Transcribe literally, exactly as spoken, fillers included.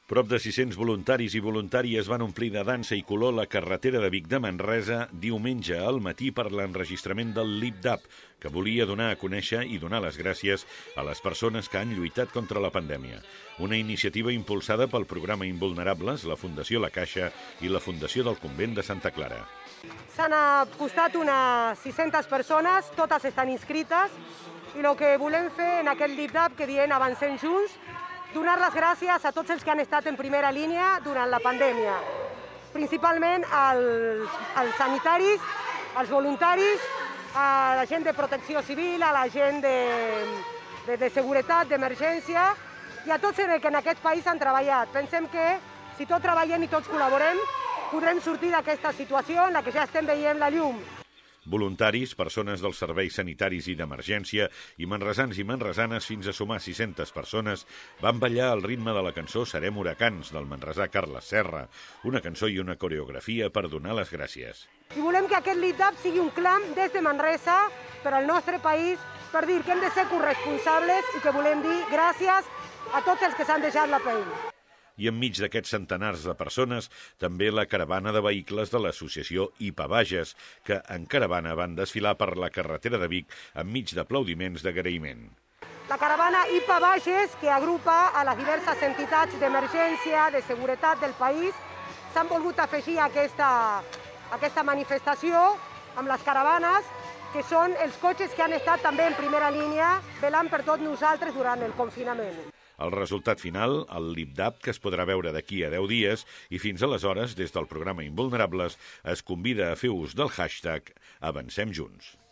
Prop de sis-cents voluntaris i voluntàries van omplir de dansa i color la carretera de Vic de Manresa diumenge al matí per l'enregistrament del LibDAP, que volia donar a conèixer i donar les gràcies a les persones que han lluitat contra la pandèmia. Una iniciativa impulsada pel programa Invulnerables, la Fundació La Caixa i la Fundació del Convent de Santa Clara. S'han apostat unes sis-centes persones, totes estan inscrites, i el que volem fer en aquest LibDAP, que diem Avancem Junts, donar les gràcies a tots els que han estat en primera línia durant la pandèmia, principalment als, als sanitaris, als voluntaris, a la gent de protecció civil, a la gent de, de, de seguretat, d'emergència i a tots els que en aquest país han treballat. Pensem que si tots treballem i tots col·laborem, podrem sortir d'aquesta situació en la que ja estem veient la llum. Voluntaris, persones dels serveis sanitaris i d'emergència i manresans i manresanes fins a sumar sis-centes persones van ballar al ritme de la cançó Serem huracans del manresà Carles Serra, una cançó i una coreografia per donar les gràcies. I volem que aquest LibDAP sigui un clam des de Manresa per al nostre país per dir que hem de ser corresponsables i que volem dir gràcies a tots els que s'han deixat la pell. I enmig d'aquests centenars de persones, també la caravana de vehicles de l'associació I P A Bages, que en caravana van desfilar per la carretera de Vic enmig d'aplaudiments d'agraïment. La caravana I P A Bages, que agrupa a les diverses entitats d'emergència, de seguretat del país, s'han volgut afegir a aquesta, a aquesta manifestació amb les caravanes, que són els cotxes que han estat també en primera línia velant per tots nosaltres durant el confinament. El resultat final, el LibDAP, que es podrà veure d'aquí a deu dies, i fins aleshores, des del programa Invulnerables, es convida a fer ús del hashtag Avancem Junts.